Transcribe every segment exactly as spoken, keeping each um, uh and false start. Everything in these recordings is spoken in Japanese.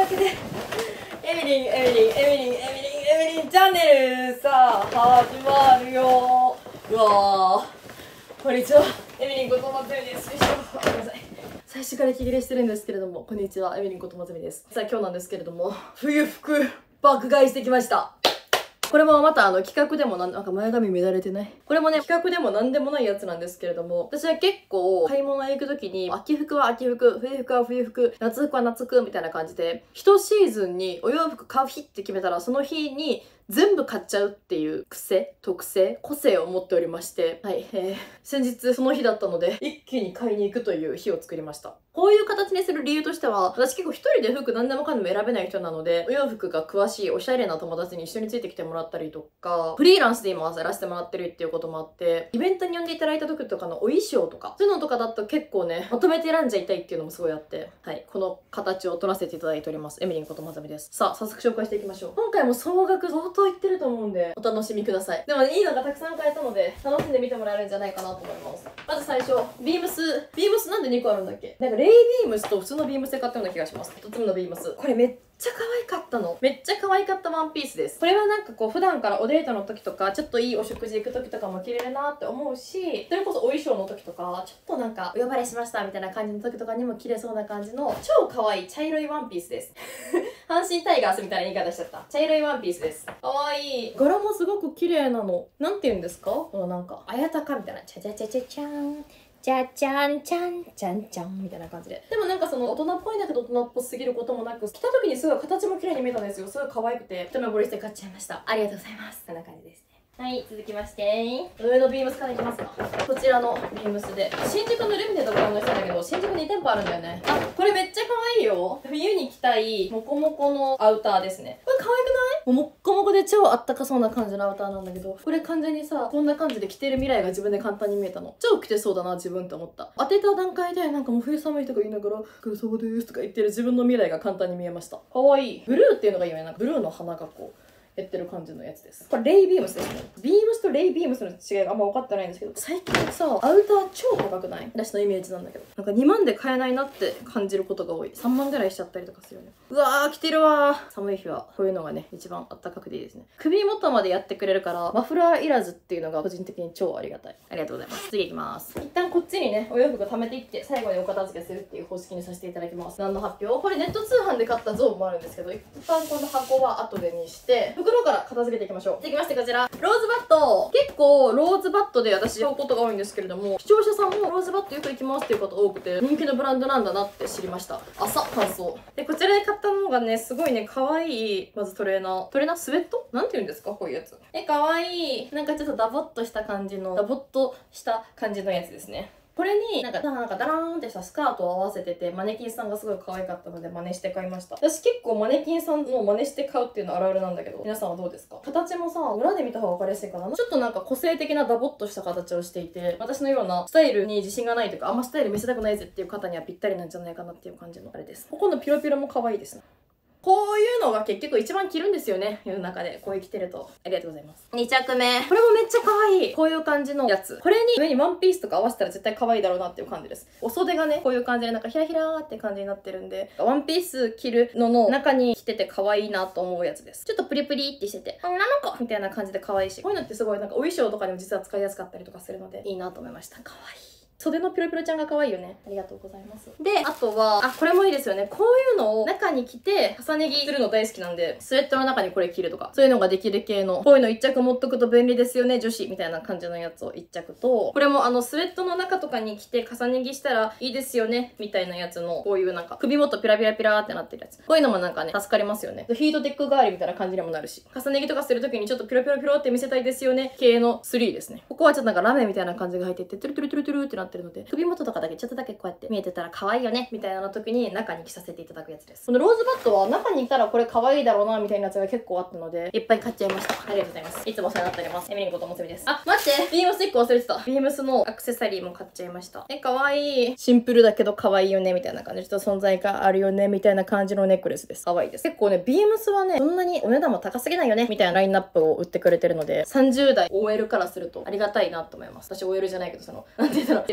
けでエミリンエミリンエミリンエミリンエミリンチャンネルさあ始まるよ。うわー、こんにちは、エミリンことまつみです。よいしょ、ごめんなさい、最初から息切れしてるんですけれども、こんにちは、エミリンことまつみです。さあ今日なんですけれども、冬服爆買いしてきました。これもまたあの企画でもなんなんか前髪乱れてない。これもね企画でもなんでもないやつなんですけれども、私は結構買い物へ行くときに秋服は秋服、冬服は冬服、夏服は夏服みたいな感じで、一シーズンにお洋服買う日って決めたらその日に全部買っちゃうっていう癖、特性、個性を持っておりまして、はい、えー、先日その日だったので一気に買いに行くという日を作りました。こういう形にする理由としては、私結構一人で服何でもかんでも選べない人なので、お洋服が詳しいおしゃれな友達に一緒についてきてもらったりとか、フリーランスで今やらせてもらってるっていうこともあって、イベントに呼んでいただいた時とかのお衣装とか、そういうのとかだと結構ね、まとめて選んじゃいたいっていうのもすごいあって、はい、この形を取らせていただいております。エミリンことまざみです。さあ、早速紹介していきましょう。今回も総額相当いってると思うんで、お楽しみください。でもね、いいのがたくさん買えたので、楽しんで見てもらえるんじゃないかなと思います。まず最初、ビームス。ビームスなんでにこあるんだっけ？なんかレイビームスと普通のビームスで買ったような気がします。ひとつめのビームス。これめっちゃ可愛かったの。めっちゃ可愛かったワンピースです。これはなんかこう普段からおデートの時とか、ちょっといいお食事行く時とかも着れるなって思うし、それこそお衣装の時とか、ちょっとなんかお呼ばれしましたみたいな感じの時とかにも着れそうな感じの超可愛い茶色いワンピースです。阪神タイガースみたいな言い方しちゃった。茶色いワンピースです。可愛い。柄もすごく綺麗なの。なんて言うんですか？このなんか、あやたかみたいな。チャチャチャチャチャン。じゃちゃんちゃんちゃんちゃんみたいな感じで。でもなんかその大人っぽいんだけど大人っぽすぎることもなく、着た時にすごい形も綺麗に見えたんですよ。すごい可愛くて、一目惚れして買っちゃいました。ありがとうございます。こんな感じですね。はい、続きまして、上のビームスからいきますか。こちらのビームスで、新宿のルミネとかの人だけど、新宿に店舗あるんだよね。あ、これめっちゃ可愛いよ。冬に着たいモコモコのアウターですね。これ可愛くない？もうもっこもこで超あったかそうな感じのアウターなんだけど、これ完全にさ、こんな感じで着てる未来が自分で簡単に見えたの。超着てそうだな、自分って思った。当てた段階で、なんかもう冬寒いとか言いながら、黒そうですとか言ってる自分の未来が簡単に見えました。可愛い。ブルーっていうのがいいよね。なんかブルーの花がこう、やってる感じのやつです。これレイビームスですね。ビームスとレイビームスの違いがあんま分かってないんですけど、最近さ、アウター超高くない？私のイメージなんだけど。なんかにまんで買えないなって感じることが多い。さんまんぐらいしちゃったりとかするよね。うわー、着てるわー。寒い日はこういうのがね、一番あったかくていいですね。首元までやってくれるから、マフラーいらずっていうのが個人的に超ありがたい。ありがとうございます。次行きます。一旦こっちにね、お洋服貯めていって、最後にお片付けするっていう方式にさせていただきます。何の発表？これネット通販で買ったゾーンもあるんですけど、一旦この箱は後でにして、袋から片付けていきましょう。続きましてこちら、ローズバット。結構ローズバットで私買うことが多いんですけれども、視聴者さんもローズバットよく行きますっていう方多くて、人気のブランドなんだなって知りました。朝感想で、こちらで買ったのがね、すごいね、可愛いまずトレーナートレーナースウェットなんて言うんですか、こういうやつ。え、可愛い。なんかちょっとダボっとした感じのダボっとした感じのやつですね。これになんかなんかダラーンってしたスカートを合わせてて、マネキンさんがすごい可愛かったので真似して買いました。私結構マネキンさんの真似して買うっていうのあるあるなんだけど、皆さんはどうですか？形もさ、裏で見た方が分かりやすいかな。ちょっとなんか個性的なダボっとした形をしていて、私のようなスタイルに自信がないというか、あんまスタイル見せたくないぜっていう方にはぴったりなんじゃないかなっていう感じのあれです。ここのピロピロも可愛いですね。こういうのが結局一番着るんですよね。世の中で。こういう着てると。ありがとうございます。に着目。これもめっちゃ可愛い。こういう感じのやつ。これに上にワンピースとか合わせたら絶対可愛いだろうなっていう感じです。お袖がね、こういう感じでなんかひらひらーって感じになってるんで、ワンピース着るのの中に着てて可愛いなと思うやつです。ちょっとプリプリってしてて、女の子みたいな感じで可愛いし、こういうのってすごいなんかお衣装とかにも実は使いやすかったりとかするので、いいなと思いました。可愛い。袖のピロピロちゃんが可愛いよね。ありがとうございます。で、あとは、あ、これもいいですよね。こういうのを中に着て、重ね着するの大好きなんで、スウェットの中にこれ着るとか、そういうのができる系の、こういうの一着持っとくと便利ですよね、女子みたいな感じのやつを一着と、これもあの、スウェットの中とかに着て重ね着したらいいですよね、みたいなやつの、こういうなんか、首元ピラピラピラーってなってるやつ。こういうのもなんかね、助かりますよね。ヒートテック代わりみたいな感じにもなるし、重ね着とかするときにちょっとピロピロピロって見せたいですよね、系のスリーですね。ここはちょっとなんかラメみたいな感じが入ってて、トゥルトゥルトゥルトゥルってなってるので、首元とかだけちょっとだけこうやって見えてたら可愛いよねみたいな時に中に着させていただくやつです。このローズバットは中にいたらこれ可愛いだろうなみたいなやつが結構あったのでいっぱい買っちゃいました。ありがとうございます。いつもお世話になっております。エミリンこともつみです。あ、待って、ビームスいっこ忘れてた。ビームスのアクセサリーも買っちゃいました。え、可愛い。シンプルだけど可愛いよねみたいな感じでちょっと存在感あるよねみたいな感じのネックレスです。可愛いです。結構ね、ビームスはね、そんなにお値段も高すぎないよねみたいなラインナップを売ってくれてるのでさんじゅう代 オーエル からするとありがたいなと思います。私 オーエル じゃないけどそのなんて言うんだろう、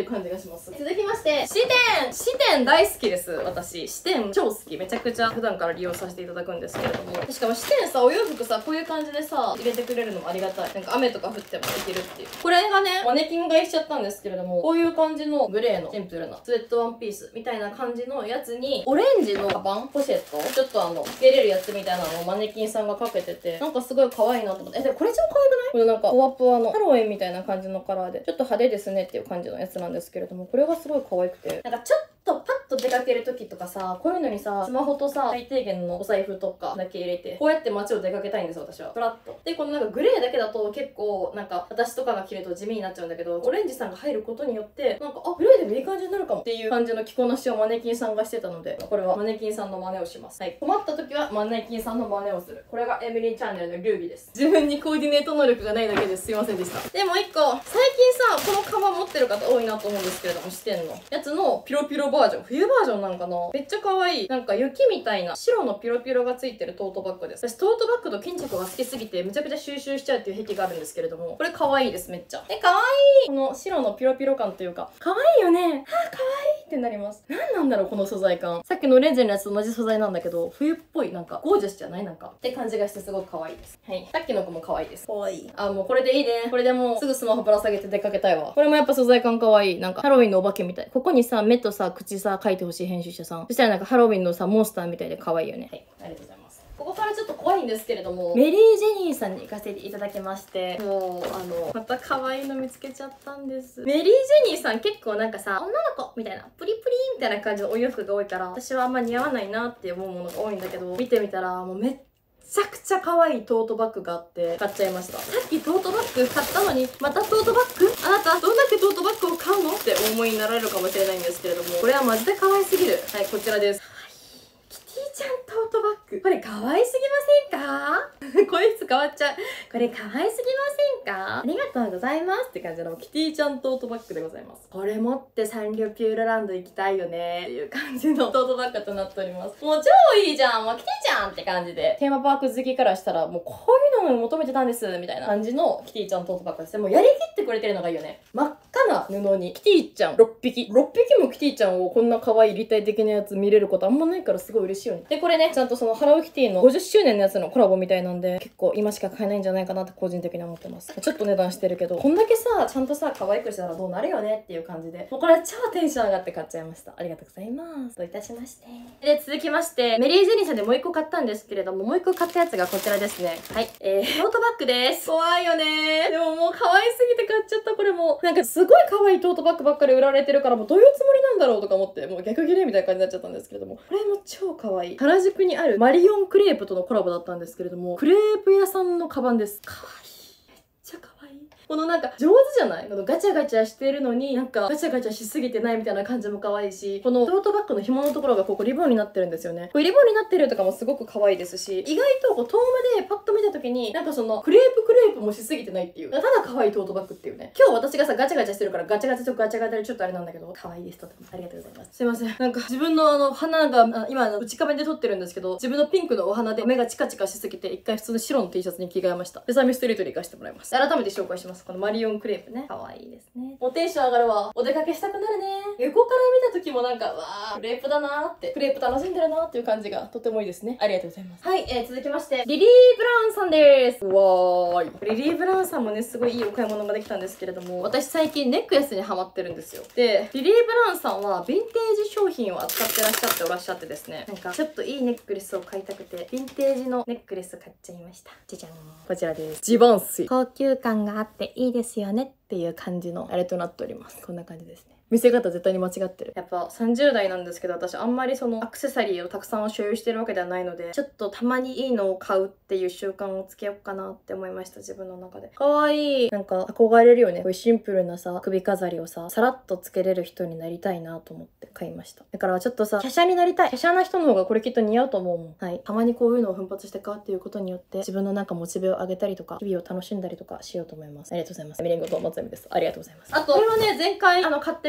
いう感じがします。続きまして、視点視点大好きです。私、視点超好き。めちゃくちゃ普段から利用させていただくんですけれども。しかも視点さ、お洋服さ、こういう感じでさ、入れてくれるのもありがたい。なんか雨とか降ってもできるっていう。これがね、マネキン買いしちゃったんですけれども、こういう感じのグレーのシンプルなスウェットワンピースみたいな感じのやつに、オレンジのカバンポシェットちょっとあの、つけれるやつみたいなのをマネキンさんがかけてて、なんかすごい可愛いなと思って。え、でもこれ超可愛くない？これなんか、ポワポワのハロウィンみたいな感じのカラーで、ちょっと派手ですねっていう感じのやつなんですけれども、これがすごい可愛くて、なんかちょっとパッと出かける時とかさ、こういうのにさ、スマホとさ、最低限のお財布とかだけ入れて、こうやって街を出かけたいんですよ、私は。フラッと。で、このなんかグレーだけだと結構、なんか私とかが着ると地味になっちゃうんだけど、オレンジさんが入ることによって、なんか、あ、グレーでもいい感じになるかもっていう感じの着こなしをマネキンさんがしてたので、これはマネキンさんの真似をします。はい。困った時はマネキンさんの真似をする。これがエミリーチャンネルのルービーです。自分にコーディネート能力がないだけです。すいませんでした。で、もう一個、最近さ、このカバン持ってる方多いなと思うんですけれども、視点のやつのピロピロバージョン。冬バージョンなんかな、めっちゃ可愛い。なんか雪みたいな白のピロピロがついてるトートバッグです。私トートバッグと巾着が好きすぎてめちゃくちゃ収集しちゃうっていう癖があるんですけれども、これ可愛いです、めっちゃ。え、可愛い。この白のピロピロ感というか、可愛いよね。はぁ、可愛いってなります。何なんだろう、この素材感。さっきのオレンジのやつと同じ素材なんだけど、冬っぽい、なんかゴージャスじゃないなんかって感じがしてすごく可愛いです。はい。さっきの子も可愛いです。可愛い。あ、もうこれでいいね。これでもうすぐスマホぶら下げて出かけたいわ。これもやっぱ素材感可愛い。なんかハロウィンのお化けみたい。ここにさ、目とさ、口さ、描いてほしい編集者さん。そしたらなんかハロウィンのさ、モンスターみたいで可愛いよね。はい。ありがとうございます。ここからちょっと怖いんですけれども、メリー・ジェニーさんに行かせていただきまして、もう、あの、また可愛いの見つけちゃったんです。メリー・ジェニーさん結構なんかさ、女の子みたいな、プリプリみたいな感じのお洋服が多いから、私はあんま似合わないなって思うものが多いんだけど、見てみたら、もうめっめちゃくちゃ可愛いトートバッグがあって買っちゃいました。さっきトートバッグ買ったのにまたトートバッグ？あなたどんだけトートバッグを買うのってお思いになられるかもしれないんですけれども、これはマジで可愛すぎる。はい、こちらです。キティちゃんトートバッグ。これ可愛すぎませんか？声質変わっちゃう。これ可愛すぎませんか？ありがとうございますって感じのキティちゃんトートバッグでございます。これ持ってサンリオピューロランド行きたいよねっていう感じのトートバッグとなっております。もう超いいじゃん、もうキティちゃんって感じで。テーマパーク好きからしたらもうこういうのを求めてたんですみたいな感じのキティちゃんトートバッグですね。もうやりきってくれてるのがいいよね。真っ赤な布にキティちゃんろっぴき。ろっぴきもキティちゃんをこんな可愛い立体的なやつ見れることあんまないからすごい嬉しいよね。で、これね、ちゃんとそのハローキティのごじゅっしゅうねんのやつのコラボみたいなんで、結構今しか買えないんじゃないかなって個人的に思ってます。ちょっと値段してるけど、こんだけさ、ちゃんとさ、可愛くしたらどうなるよねっていう感じで、もうこれ超テンション上がって買っちゃいました。ありがとうございます。どういたしまして。で、続きまして、メリー・ジェニーさんでもう一個買ったんですけれども、もう一個買ったやつがこちらですね。はい。えー、トートバッグです。怖いよねー。でももう可愛すぎて買っちゃった、これも。なんかすごい可愛いトートバッグばっかり売られてるから、もうどういうつもりなんだろうとか思って、もう逆切れみたいな感じになっちゃったんですけれども、これも超可愛い。原宿にあるマリオンクレープとのコラボだったんですけれども、クレープ屋さんのカバンです。可愛い。めっちゃ可愛い。このなんか上手じゃない？このガチャガチャしてるのになんかガチャガチャしすぎてないみたいな感じも可愛いし、このトートバッグの紐のところがここリボンになってるんですよね。これリボンになってるとかもすごく可愛いですし、意外とこう遠目でパッと見た時になんかそのクレープクレープもしすぎてないっていう、ただ可愛いトートバッグっていうね。今日私がさガチャガチャしてるからガチャガチャとガチャガチャでちょっとあれなんだけど、可愛いです。とてもありがとうございます。すいません。なんか自分のあの花が今の内壁で撮ってるんですけど、自分のピンクのお花で目がチカチカしすぎて一回普通の白の T シャツに着替えました。ベサミストリートに行かせてもらいます。改めて紹介します。このマリオンクレープね。可愛いですね。もうテンション上がるわ。お出かけしたくなるね。横から見た時もなんか、わー、クレープだなーって。クレープ楽しんでるなーっていう感じがとてもいいですね。ありがとうございます。はい、えー、続きまして、リリー・ブラウンさんです。わーい。リリー・ブラウンさんもね、すごいいいお買い物ができたんですけれども、私最近ネックレスにハマってるんですよ。で、リリー・ブラウンさんはヴィンテージ商品を扱ってらっしゃっておらっしゃってですね、なんかちょっといいネックレスを買いたくて、ヴィンテージのネックレス買っちゃいました。じゃじゃん。こちらです。ジバンスイ。高級感があっていいですよねっていう感じのあれとなっております。こんな感じですね。見せ方絶対に間違ってる。やっぱさんじゅう代なんですけど、私あんまりそのアクセサリーをたくさん所有してるわけではないので、ちょっとたまにいいのを買うっていう習慣をつけようかなって思いました。自分の中で。かわいい。なんか憧れるよね。こういうシンプルなさ、首飾りをさ、さらっとつけれる人になりたいなと思って買いました。だからちょっとさ、華奢になりたい。華奢な人の方がこれきっと似合うと思うもん。はい。たまにこういうのを奮発して買うっていうことによって、自分のなんかモチベを上げたりとか、日々を楽しんだりとかしようと思います。ありがとうございます。みりんごと松並です。ありがとうございます。あと、これはね、前回あの買ってみ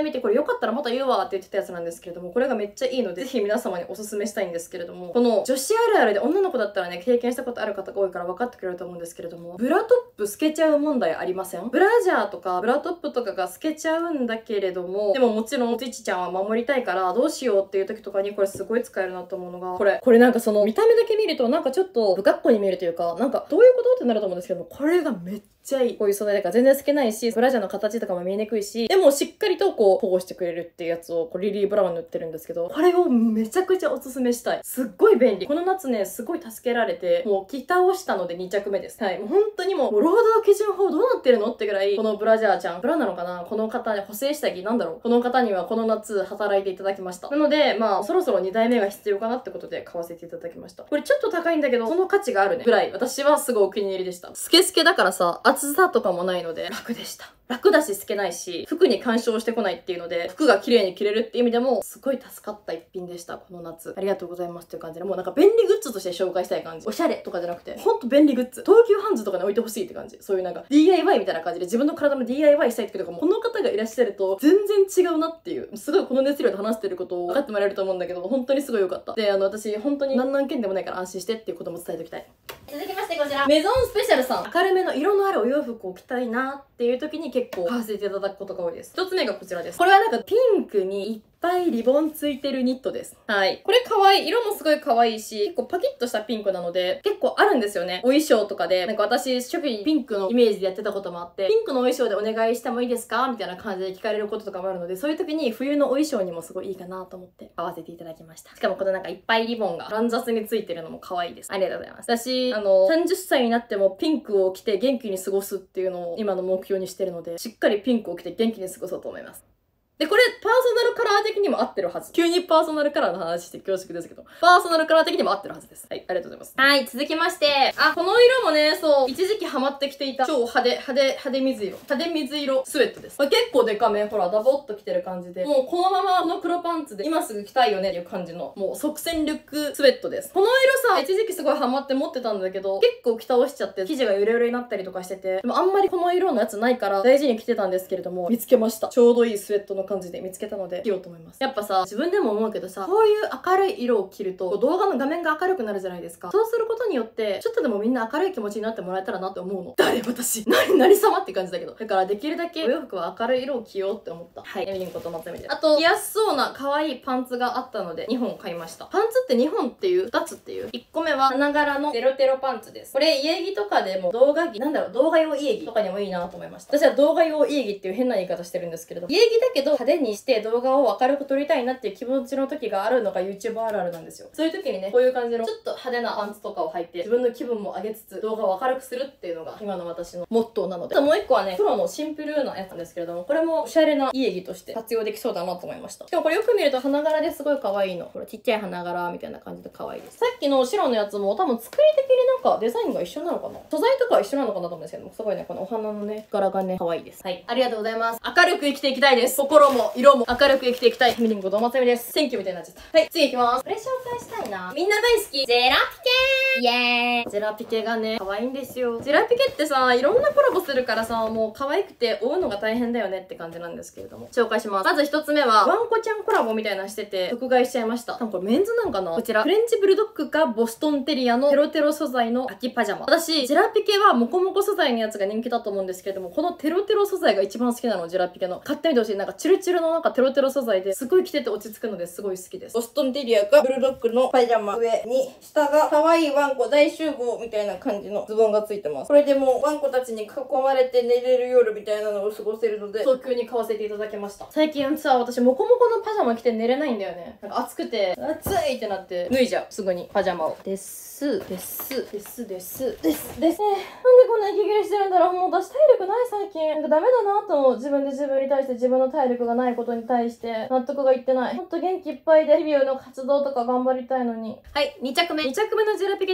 みて、これよかったらまた言うわって言ってたやつなんですけれども、これがめっちゃいいので、ぜひ皆様におすすめしたいんですけれども、この女子あるあるで女の子だったらね、経験したことある方が多いから分かってくれると思うんですけれども、ブラトップ透けちゃう問題ありません？ブラジャーとかブラトップとかが透けちゃうんだけれども、でももちろんおちちちゃんは守りたいからどうしようっていう時とかにこれすごい使えるなと思うのが、これこれなんかその見た目だけ見るとなんかちょっと不格好に見えるというか、なんかどういうことってなると思うんですけども、これがめっちゃいい。こういう素材だから全然透けないし、ブラジャーの形とかも見えにくいし、でもしっかりとこう保護してくれるっていうやつをこうリリー・ブラウン塗ってるんですけど、これをめちゃくちゃおすすめしたい。すっごい便利。この夏ね、すごい助けられて、もう着倒したのでに着目です。はい。もう本当にもう、もう労働基準法どうなってるのってぐらい、このブラジャーちゃん、ブラなのかな、この方ね、補正下着なんだろう。この方にはこの夏働いていただきました。なので、まあ、そろそろにだいめが必要かなってことで買わせていただきました。これちょっと高いんだけど、その価値があるね。ぐらい、私はすごいお気に入りでした。スケスケだからさ、厚さとかもないので、楽でした。楽だし透けないし、服に干渉してこないっていうので、服が綺麗に着れるっていう意味でも、すごい助かった一品でした、この夏。ありがとうございますっていう感じで、もうなんか便利グッズとして紹介したい感じ。おしゃれとかじゃなくて、ほんと便利グッズ。東急ハンズとかに置いてほしいって感じ。そういうなんか ディーアイワイ みたいな感じで自分の体の ディーアイワイ したい時とかも、この方がいらっしゃると全然違うなっていう。すごいこの熱量で話してることを分かってもらえると思うんだけど、本当にすごい良かった。で、あの、私、本当に何何件でもないから安心してっていうことも伝えておきたい。続きましてこちら。メゾンスペシャルさん。明るめの色のあるお洋服を着たいなっていう時に結構買わせていただくことが多いです。一つ目がこちらです。これはなんかピンクにいっぱいリボンついてるニットです。はい。これ可愛い。色もすごい可愛いし、結構パキッとしたピンクなので、結構あるんですよね。お衣装とかで。なんか私、初期にピンクのイメージでやってたこともあって、ピンクのお衣装でお願いしてもいいですかみたいな感じで聞かれることとかもあるので、そういう時に冬のお衣装にもすごいいいかなと思って買わせていただきました。しかもこのなんかいっぱいリボンが乱雑についてるのも可愛いです。ありがとうございます。私、あの、さんじゅっさいになってもピンクを着て元気に過ごすっていうのを今の目標にしてるので、しっかりピンクを着て元気に過ごそうと思います。で、これ、パーソナルカラー的にも合ってるはず。急にパーソナルカラーの話して恐縮ですけど、パーソナルカラー的にも合ってるはずです。はい、ありがとうございます。はい、続きまして、あ、この色もね、そう、一時期ハマってきていた超派手、派手、派手水色。派手水色スウェットです。これ結構デカめ、ほら、ダボっと着てる感じで、もうこのままこの黒パンツで今すぐ着たいよねっていう感じの、もう即戦力スウェットです。この色さ、一時期すごいハマって持ってたんだけど、結構着倒しちゃって、生地がゆれゆれになったりとかしてて、でもあんまりこの色のやつないから大事に着てたんですけれども、見つけました。ちょうどいいスウェットの感じで見つけたので、で着ようと思います。やっぱさ、自分でも思うけどさ、こういう明るい色を着ると動画の画面が明るくなるじゃないですか。そうすることによってちょっとでもみんな明るい気持ちになってもらえたらなって思うの。誰私何何様って感じだけど、だからできるだけお洋服は明るい色を着ようって思った。はい、エミリンこと松見です。あと着やすそうな可愛いパンツがあったのでにほん買いました。パンツってにほんっていうふたつっていう。いっこめは花柄のテロテロパンツです。これ家着とかでも動画着なんだろう動画用家着とかにもいいなと思いました。私は動画用家着っていう変な言い方してるんですけれど、家着だけど派手にして動画を明るく撮りたいなっていう気持ちの時があるのが YouTube あるあるなんですよ。そういう時にね、こういう感じのちょっと派手なパンツとかを履いて自分の気分も上げつつ動画を明るくするっていうのが今の私のモットーなので。あともう一個はね、黒のシンプルなやつなんですけれども、これもおしゃれな家着として活用できそうだなと思いました。しかもこれよく見ると花柄ですごい可愛いの。これちっちゃい花柄みたいな感じで可愛いです。さっきの白のやつも多分作り的になんかデザインが一緒なのかな、素材とかは一緒なのかなと思うんですけども、すごいね、このお花のね、柄がね、可愛いです。はい。ありがとうございます。明るく生きていきたいです。心も色も明るく生きていきたい。ミリンコどまつみです。選挙みたいになっちゃった。はい、次行きます。これ紹介したいな。みんな大好き。ジェラピケーイエーイ。ジェラピケがね、可愛いんですよ。ジェラピケってさ、いろんなコラボするからさ、もう可愛くて追うのが大変だよねって感じなんですけれども。紹介します。まず一つ目は、ワンコちゃんコラボみたいなのしてて、即買いしちゃいました。多分これメンズなんかな、こちら、フレンチブルドッグかボストンテリアのテロテロ素材の秋パジャマ。私、ジェラピケはモコモコ素材のやつが人気だと思うんですけれども、このテロテロ素材が一番好きなの、ジェラピケの。買ってみてほしい。なんかチュルチュルのなんかテロテロ素材ですごい着てて落ち着くのですごい好きです。ボストンテリアかブルドッグのパジャマ、上に下が可愛いワンコ大集合みたいな感じのズボンがついてます。これでもうワンコたちに囲まれて寝れる夜みたいなのを過ごせるので早急に買わせていただきました。最近さ、私モコモコのパジャマ着て寝れないんだよね。なんか暑くて暑いってなって脱いじゃう、すぐにパジャマを。ですですですですですです、えー、なんでこんな息切れしてるんだろう。もう私体力ない最近。なんかダメだなと思う。自分で自分に対して自分の体力がないことに対して納得がいってない。もっと元気いっぱいで日々の活動とか頑張りたいのに。はい、に着目。に着目のジェラピケ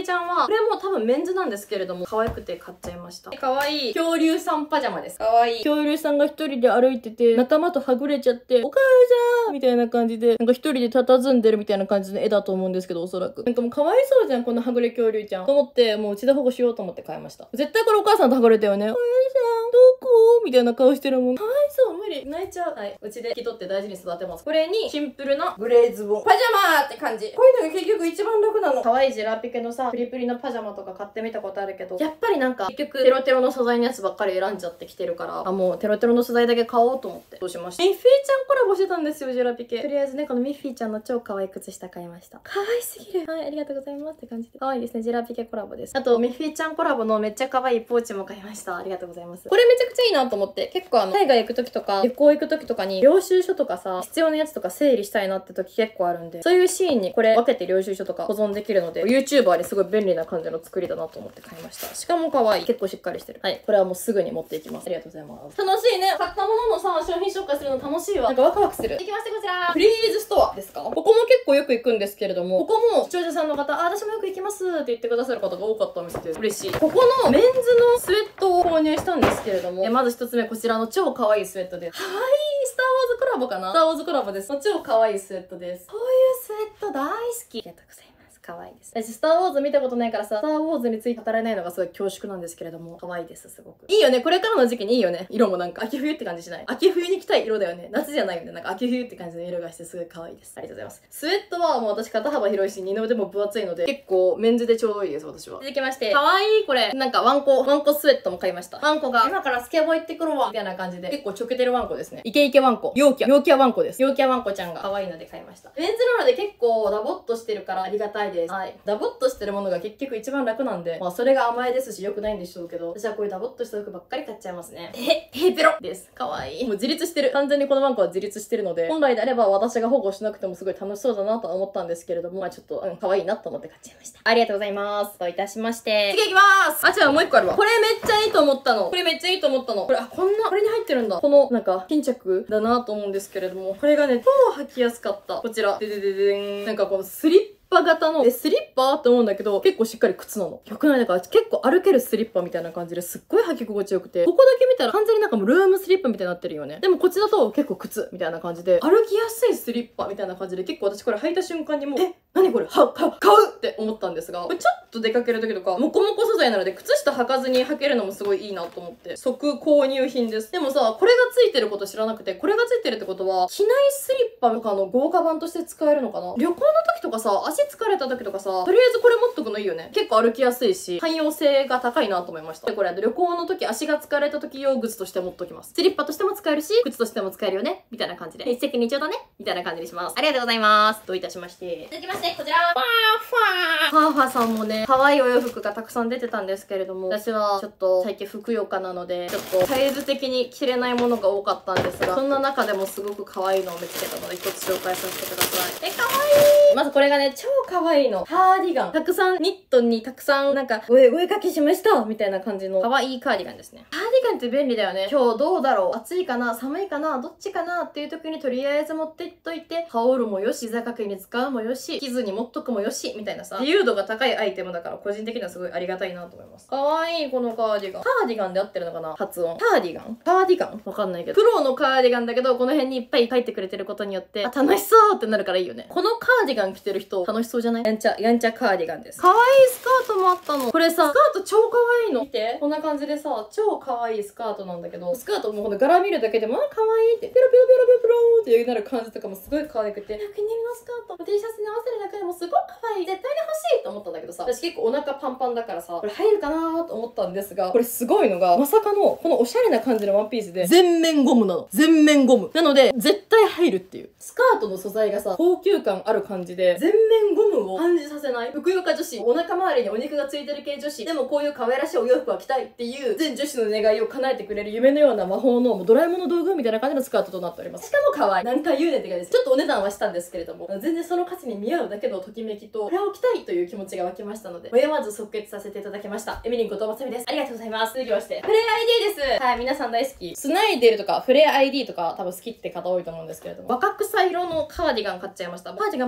ちゃんは、これも多分メンズなんですけれども、可愛くて買っちゃいました。可愛い恐竜さんパジャマです。可愛い恐竜さんが一人で歩いてて、仲間とはぐれちゃって、お母さんみたいな感じで、なんか一人で佇んでるみたいな感じの絵だと思うんですけど、おそらく。なんかもう可愛そうじゃん、このはぐれ恐竜ちゃん。と思って、もううちで保護しようと思って買いました。絶対これお母さんとはぐれたよね。お母さん、どこみたいな顔してるもん。かわいそう、無理。泣いちゃう。はい。うちで引き取って大事に育てます。これに、シンプルなグレーズボン。パジャマーって感じ。こういうのが結局一番楽なの。可愛いジェラピケのさ、プリプリのパジャマとか買ってみたことあるけど、やっぱりなんか、結局、テロテロの素材のやつばっかり選んじゃってきてるから、あ、もうテロテロの素材だけ買おうと思って、そうしました。ミッフィーちゃんコラボしてたんですよ、ジェラピケ。とりあえずね、このミッフィーちゃんの超可愛い靴下買いました。可愛すぎる。はい、ありがとうございますって感じで。可愛いですね、ジェラピケコラボです。あと、ミッフィーちゃんコラボのめっちゃ可愛いポーチも買いました。ありがとうございます。これめちゃくちゃいいなと思って、結構あの、海外行く時とか、旅行行く時とかに、領収書とかさ、必要なやつとか整理したいなって時結構あるんで、そういうシーンにこれ分けて領収書とか保存できるので、YouTuber にすごい便利な感じの作りだなと思って買いました。しかも可愛い。結構しっかりしてる。はい。これはもうすぐに持っていきます。ありがとうございます。楽しいね。買ったもののさ、商品紹介するの楽しいわ。なんかワクワクする。いきましてこちら。フリーズストアですか？ここも結構よく行くんですけれども、ここも視聴者さんの方、あ、私もよく行きますって言ってくださる方が多かったお店で嬉しい。ここのメンズのスウェットを購入したんですけれども、えまず一つ目こちらの超可愛いスウェットです。可愛いスターウォーズコラボかな？スターウォーズコラボです。超可愛いスウェットです。こういうスウェット大好き。ありがとうございます。可愛いです。私、スターウォーズ見たことないからさ、スターウォーズについて語れないのがすごい恐縮なんですけれども、可愛いです、すごく。いいよね、これからの時期にいいよね。色もなんか、秋冬って感じしない？秋冬に着たい色だよね。夏じゃないよね。なんか秋冬って感じの色がしてすごい可愛いです。ありがとうございます。スウェットはもう私肩幅広いし、二の腕も分厚いので、結構メンズでちょうどいいです、私は。続きまして、可愛いこれ。なんかワンコ、ワンコスウェットも買いました。ワンコが、今からスケボー行ってくるわ。みたいな感じで、結構ちょけてるワンコですね。イケイケワンコ。陽気、陽気はワンコです。陽気はワンコちゃんが可愛いので買いました。メンズなので結構ダボっとしてるからありがたいです。はい。ダボっとしてるものが結局一番楽なんで、まあそれが甘えですし良くないんでしょうけど、私はこういうダボっとした服ばっかり買っちゃいますね。へ、へペロです。かわいい。もう自立してる。完全にこのワンコは自立してるので、本来であれば私が保護しなくてもすごい楽しそうだなとは思ったんですけれども、まあちょっと、うん、可愛いなと思って買っちゃいました。ありがとうございます。といたしまして。次行きまーす。あ、違う、もう一個あるわ。これめっちゃいいと思ったの。これめっちゃいいと思ったの。これ、あ、こんな、これに入ってるんだ。この、なんか、巾着だなと思うんですけれども、これがね、超履きやすかった。こちら。ででででーん。なんかこのスリッパスリッパ型の、え、スリッパって思うんだけど、結構しっかり靴なの。よくない？だから結構歩けるスリッパみたいな感じですっごい履き心地よくて、ここだけ見たら完全になんかもうルームスリッパみたいになってるよね。でもこっちだと結構靴みたいな感じで、歩きやすいスリッパみたいな感じで、結構私これ履いた瞬間にもう、え、何これは、買うって思ったんですが、これちょっと出かける時とか、モコモコ素材なので、靴下履かずに履けるのもすごいいいなと思って、即購入品です。でもさ、これがついてること知らなくて、これがついてるってことは、機内スリッパとかの豪華版として使えるのかな？旅行の時とかさ、足疲れた時とかさ、とりあえずこれ持っとくのいいよね。結構歩きやすいし、汎用性が高いなと思いました。で、これ旅行の時、足が疲れた時用靴として持っときます。スリッパとしても使えるし、靴としても使えるよね。みたいな感じで。一石二鳥だね。みたいな感じにします。ありがとうございます。どういたしまして。続きまして、こちら。ファーファー。ファーファーさんもね、可愛いお洋服がたくさん出てたんですけれども、私はちょっと最近ふくよかなので、ちょっとサイズ的に着れないものが多かったんですが、そんな中でもすごく可愛いのを見つけたので、一つ紹介させてください。え、可愛い。まずこれがね、超可愛いの。ハーディガン。たくさん、ニットにたくさん、なんか、おえ、お絵かきしましたみたいな感じの可愛いカーディガンですね。ハーディガンって便利だよね。今日どうだろう？暑いかな？寒いかな？どっちかな？っていう時にとりあえず持っていっといて、羽織るもよし、膝掛けに使うもよし、着ずに持っとくもよし、みたいなさ、自由度が高いアイテムだから個人的にはすごいありがたいなと思います。可愛いこのカーディガン。カーディガンで合ってるのかな？発音。カーディガン？カーディガン？わかんないけど。プロのカーディガンだけど、この辺にいっぱい書いてくれてることによって、あ、楽しそうってなるからいいよね。このカーディガン着てる人、楽しそうじゃない？やんちゃ、やんちゃカーディガンです。可愛いスカートもあったの。これさ、スカート超可愛いの。見て。こんな感じでさ、超可愛いスカートなんだけど、スカートもこの柄見るだけでも、あ、可愛いって、ペロペロペロペロペローってなる感じとかもすごい可愛くて、お気に入りのスカート、T シャツに合わせるだけでもすごい可愛い。絶対に欲しいと思ったんだけどさ、私結構お腹パンパンだからさ、これ入るかなーと思ったんですが、これすごいのが、まさかの、このおしゃれな感じのワンピースで、全面ゴムなの。全面ゴム。なので、絶対入るっていう。スカートの素材がさ、高級感ある感じで、全面ゴムを感じさせない。ふくよか女子、お腹周りにお肉がついてる系女子、でもこういう可愛らしいお洋服は着たいっていう全女子の願いを叶えてくれる夢のような魔法のもうドラえもんの道具みたいな感じのスカートとなっております。しかも可愛い。何回言うねんって感じです。ちょっとお値段はしたんですけれども、全然その価値に見合うだけのときめきと、これを着たいという気持ちが湧きましたので、迷わず即決させていただきました。エミリンことまさみです。ありがとうございます。続きまして、フレア アイディー です。はい、皆さん大好き。スナイデルとかフレア アイディー とか多分好きって方多いと思うんですけれども、若草色のカーディガン買っちゃいました。カーディガンばっか買うじ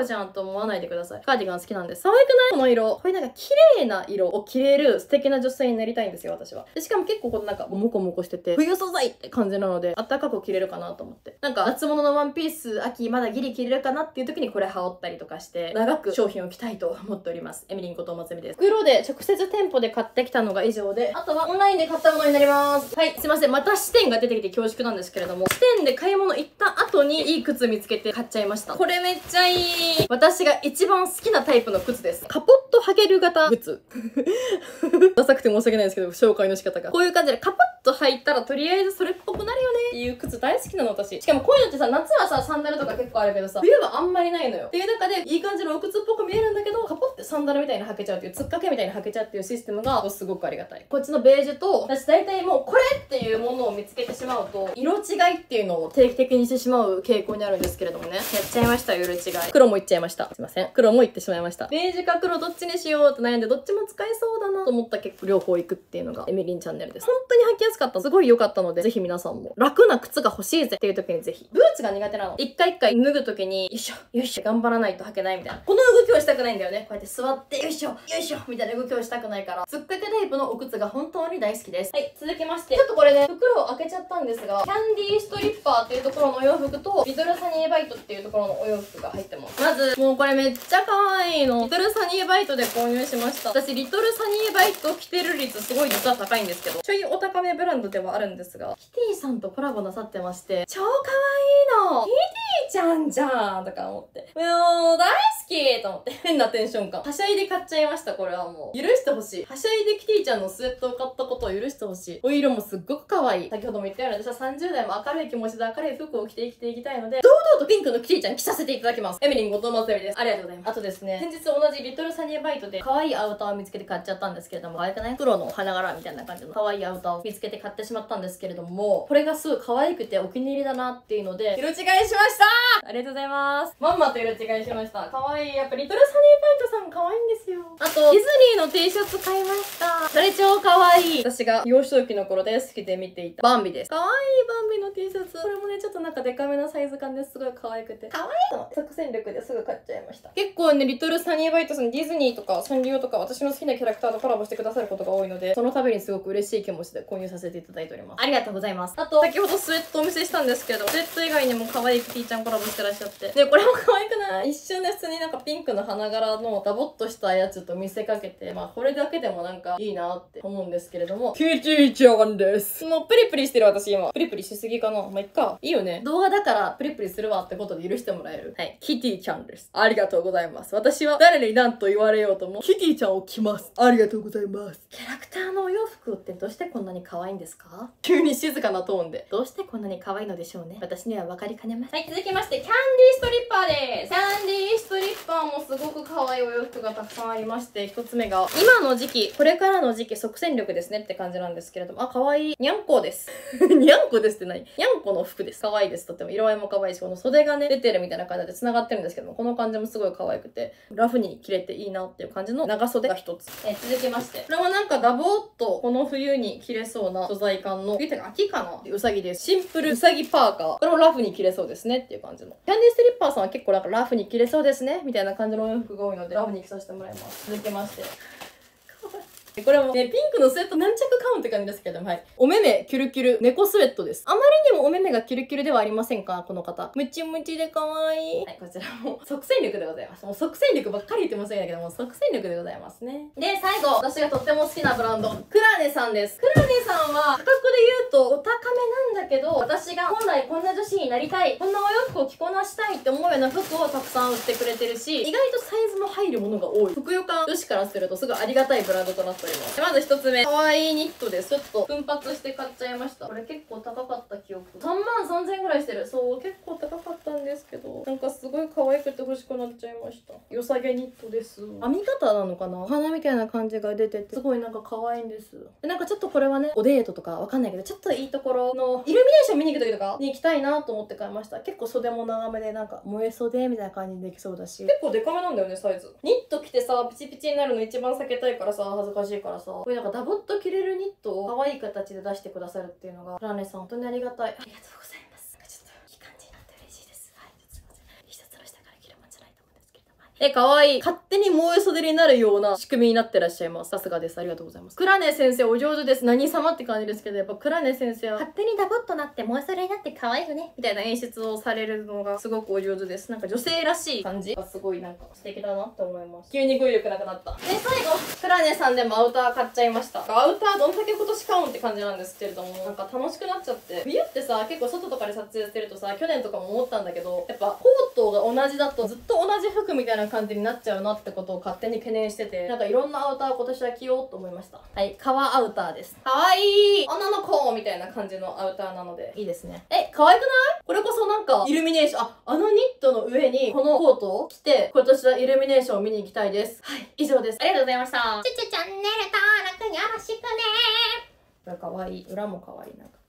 じゃんと思わないでください。カーディガン好きなんです。可愛くない？この色。これなんか綺麗な色を着れる素敵な女性になりたいんですよ、私は。でしかも結構このなんかモコモコしてて、冬素材って感じなので、あったかく着れるかなと思って。なんか夏物のワンピース、秋まだギリ着れるかなっていう時にこれ羽織ったりとかして、長く商品を着たいと思っております。エミリンことまつみです。袋で直接店舗で買ってきたのが以上で、あとはオンラインで買ったものになります。はい、すいません。また視点が出てきて恐縮なんですけれども、視点で買い物行った後にいい靴見つけて買っちゃいました。これめっちゃいい。私が一番好きなタイプの靴です。カポッと履ける型靴。ダサくて申し訳ないですけど、紹介の仕方が。こういう感じでカポッと履いたらとりあえずそれっぽくなるよねっていう靴大好きなの私。しかもこういうのってさ、夏はさ、サンダルとか結構あるけどさ、冬はあんまりないのよ。っていう中でいい感じのお靴っぽく見えるんだけど、カポってサンダルみたいに履けちゃうっていう、つっかけみたいに履けちゃうっていうシステムがすごくありがたい。こっちのベージュと、私大体もうこれっていうものを見つけてしまうと、色違いっていうのを定期的にしてしまう傾向にあるんですけれどもね。やっちゃいましたよ、色違い。黒もいっちゃいました。すいません。黒もいってしまいました。ベージュか黒どっちにしようって悩んで、どっちも使えそうだなと思った結構両方行くっていうのがエミリンチャンネルです。本当に履きやすかった。すごい良かったので、ぜひ皆さんも楽な靴が欲しいぜっていう時にぜひ。ブーツが苦手なの。一回一回脱ぐ時に、よいしょ、よいしょ、頑張らないと履けないみたいな。この動きをしたくないんだよね。こうやって座って、よいしょ、よいしょ、みたいな動きをしたくないから、つっかけタイプのお靴が本当に大好きです。はい、続きまして、ちょっとこれね、袋を開けちゃったんですが、キャンディーストリッパーっていうところのお洋服と、リトルサニーバイトっていうところのお洋服が入ってます。まず、もうこれめっちゃ可愛いの。リトルサニーバイトで購入しました。私、リトルサニーバイト着てる率すごい実は高いんですけど、ちょいお高めブランドではあるんですが、キティさんとコラボなさってまして、超可愛いの。キティちゃんじゃんとか思って。もう、大好きと思って。変なテンション感。はしゃいで買っちゃいました、これはもう。許してほしい。はしゃいでキティちゃんのスウェットを買ったことを許してほしい。お色もすっごく可愛い。先ほども言ったように、私はさんじゅう代も明るい気持ちで明るい服を着て生きていきたいので、堂々とピンクのキティちゃん着させていただきます。エミリン後藤まつみです。ありがとうございます。あとですね、先日同じリトルサニーバイトで可愛いアウターを見つけて買っちゃったんですけれども、可愛くない？黒の花柄みたいな感じの可愛いアウターを見つけて買ってしまったんですけれども、これがすごい可愛くてお気に入りだなっていうので、色違いしましたありがとうございます。まんまと色違いしました。可愛い。やっぱリトルサニーバイトさん可愛いんですよ。あと、ディズニーの T シャツ買いました。それ超可愛い。私が幼少期の頃で好きで見ていたバンビです。可愛いバンビの T シャツ。これもね、ちょっとなんかデカめのサイズ感ですごい可愛くて。可愛いと思って即戦力ですぐ買っちゃいました。結構ね、リトルサニーバイトさんディズニーとかサンリオとか私の好きなキャラクターとコラボしてくださることが多いので、その度にすごく嬉しい気持ちで購入させていただいております。ありがとうございます。あと、先ほどスウェットをお見せしたんですけど、スウェット以外にも可愛いキティちゃんコラボしてらっしゃって。で、これも可愛くない？一瞬で普通になんかピンクの花柄のダボっとしたやつと見せかけて、まあこれだけでもなんかいいなって思うんですけれども、キティちゃんです。もうプリプリしてる私今。プリプリしすぎかな？まあ、いっか。いいよね。動画だからプリプリするわってことで許してもらえる。はい。キティちゃんです。ありがとうございます。私は誰に何と言われようとも、キティちゃんを着ます。ありがとうございます。キャラクターのお洋服ってどうしてこんなに可愛いんですか？急に静かなトーンで。どうしてこんなに可愛いのでしょうね。私には分かりかねます。はい、続きまして、キャンディーストリッパーです。キャンディーストリッパーもすごく可愛いお洋服がたくさんありまして、一つ目が、今の時期、これからの時期即戦力ですねって感じなんですけれども、あ、可愛い。にゃんこです。にゃんこですって何？にゃんこの服です。可愛いです。とっても色合いも可愛いし、この袖がね、出てるみたいな感じで繋がってるんですけども、この感じもすごい可愛くて、ラフに着れていいなっていう感じの長袖が一つ。えー、続きまして、これもなんかダボーっとこの冬に着れそうな素材感の、言うてか秋かな？うさぎです。シンプルうさぎパーカー。これもラフに着れそうですねっていう感じの。キャンディーストリッパーさんは結構なんかラフに着れそうですねみたいな感じのお洋服が多いので、ラフに着させてもらいます。続きまして。これもね、ピンクのスウェット何着買うんって感じですけども、はい。お目目、キュルキュル、猫スウェットです。あまりにもお目目がキュルキュルではありませんかこの方。ムチムチで可愛い。はい、こちらも即戦力でございます。もう即戦力ばっかり言ってませんけども、即戦力でございますね。で、最後、私がとっても好きなブランド、クラネさんです。クラネさんは、価格で言うとお高めなんだけど、私が本来こんな女子になりたい、こんなお洋服を着こなしたいって思うような服をたくさん売ってくれてるし、意外とサイズも入るものが多い。ふくよか女子からするとすごいありがたいブランドとなっております。まず一つ目、可愛いニットです。ちょっと奮発して買っちゃいました。これ結構高かった記憶。さんまんさんぜんえんぐらいしてる。そう、結構高かったんですけど、なんかすごい可愛くて欲しくなっちゃいました。良さげニットです。編み方なのかな？お花みたいな感じが出てて、すごいなんか可愛いんです。で、なんかちょっとこれはね、おデートとかわかんないけど、ちょっといいところのイルミネーション見に行く時とかに行きたいなと思って買いました。結構袖も長めで、なんか燃え袖みたいな感じでできそうだし、結構デカめなんだよね、サイズ。ニット着てさ、ピチピチになるの一番避けたいからさ、恥ずかしいからさ、こういうなんかダボっと着れるニットを可愛い形で出してくださるっていうのが、ラーネさん本当にありがたい。ありがとうございます。なんかちょっといい感じになって嬉しいです。はい、すいません。T シャツの下から着るもんじゃないと思うんですけえ、かわいい。勝手に燃え袖になるような仕組みになってらっしゃいます。さすがです。ありがとうございます。クラネ先生お上手です。何様って感じですけど、やっぱクラネ先生は勝手にダボっとなって燃え袖になって可愛いよね。みたいな演出をされるのがすごくお上手です。なんか女性らしい感じがすごいなんか素敵だなって思います。急に語彙力なくなった。で、最後、クラネさんでもアウター買っちゃいました。アウターどんだけ今年買うんって感じなんですけれども、なんか楽しくなっちゃって。冬ってさ、結構外とかで撮影してるとさ、去年とかも思ったんだけど、やっぱコートが同じだとずっと同じ服みたいな感じになっちゃうなってことを勝手に懸念してて、なんかいろんなアウターを今年は着ようと思いました。はい、革アウターです。かわいい女の子みたいな感じのアウターなので、いいですね。え、可愛くない？これこそなんか、イルミネーション、あ、あのニットの上にこのコートを着て、今年はイルミネーションを見に行きたいです。はい、以上です。ありがとうございました。チュチュチャンネル登録よろしくね。これ可愛い。裏も可愛い。なんか